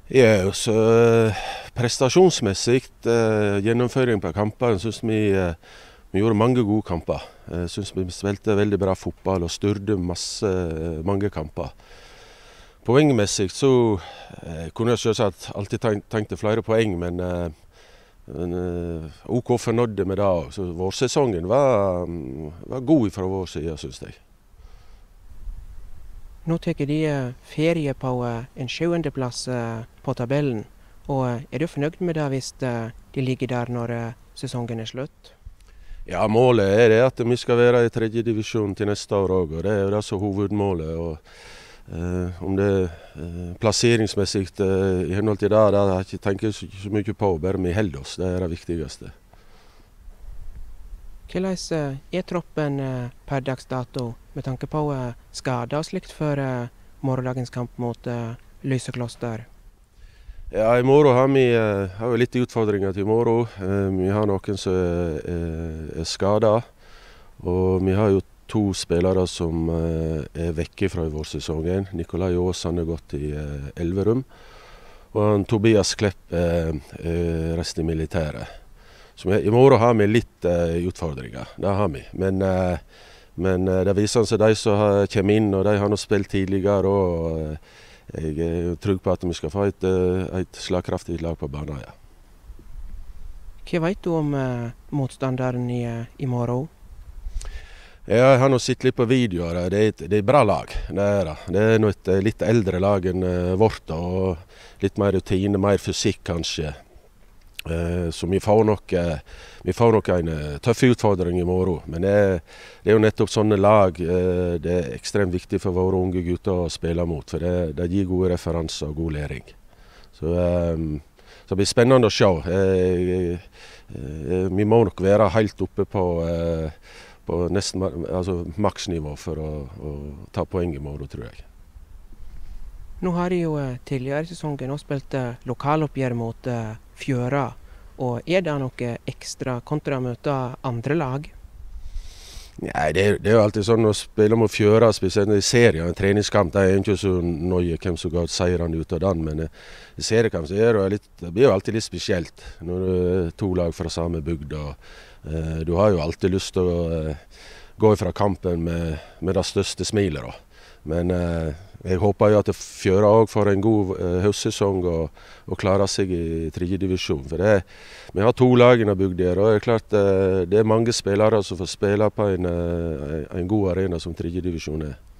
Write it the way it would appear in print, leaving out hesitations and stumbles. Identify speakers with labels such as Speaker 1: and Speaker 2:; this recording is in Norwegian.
Speaker 1: Ja, så prestasjonsmessig, gjennomføring på kampene, synes vi gjorde mange gode kamper. Jeg synes vi spilte veldig bra fotball og styrte mange kamper. Poengmessig så kunne jeg selvsagt alltid tenkt til flere poeng, men OK fornøyde med det. Så vårsesongen var god fra vår side, synes jeg.
Speaker 2: Nå tar de ferie på en 7. plass på tabellen, og er du fornøyd med det hvis de ligger der når sesongen er slutt?
Speaker 1: Ja, målet er det at vi skal være i 3. divisjon til neste år også, og det er jo det som hovedmålet. Og, om det plasseringsmessig i henhold til det, det har jeg ikke tenkt så mye på, bare vi holder oss, det er det viktigste.
Speaker 2: Hvordan er troppen per dags dato med tanke på skader og slikt for morgendagens kamp mot Lysekloster?
Speaker 1: Ja, i morgen har vi litt utfordringer til i morgen. Vi har noen som er skadet, og vi har jo 2 spillere som er vekke fra vårsesongen. Nikolai Aasan har gått i Elverum, og Tobias Klepp resten i militæret. Så i morgen har vi litt utfordringer, det har vi. Men det viser seg de som kommer inn, og de har nå spilt tidligere, og jeg er trygg på at vi skal få et slagkraftig lag på banen. Ja.
Speaker 2: Hva vet du om motstanderen i morgen?
Speaker 1: Ja, jeg har nå sett litt på videoer. Det er et bra lag. Det er nå et litt eldre lag enn vårt, og litt mer rutine, mer fysikk kanskje. Så vi får nok en tøff utfordring i morgen. Men det er jo nettopp sånne lag det er ekstremt viktig for våre unge gutter å spille mot. For det gir gode referanser og god læring. Så det blir spennende å se. Vi må nok være helt oppe på nesten maksnivå for å ta poeng i morgen, tror jeg.
Speaker 2: Nå har de jo tidligere i sesongen også spilt lokaloppgjør mot Fjøra. Og er det noe ekstra kontra å møte andre lag?
Speaker 1: Nei, det er jo alltid sånn å spille mot Fjøra, spesielt i serien, en treningskamp. Det er ikke så nøye hvem som går seirene ut av den, men i seriekamp så det blir jo alltid litt spesielt når det er 2 lag fra samme bygd. Du har jo alltid lyst til å gå fra kampen med det største smilet da. Men jeg håper jo at Fjøra også får en god høstsesong og klarer seg i 3. divisjon. For vi har 2 lag i bygda her, og det er klart det er mange spillere som får spille på en god arena som 3. divisjon er.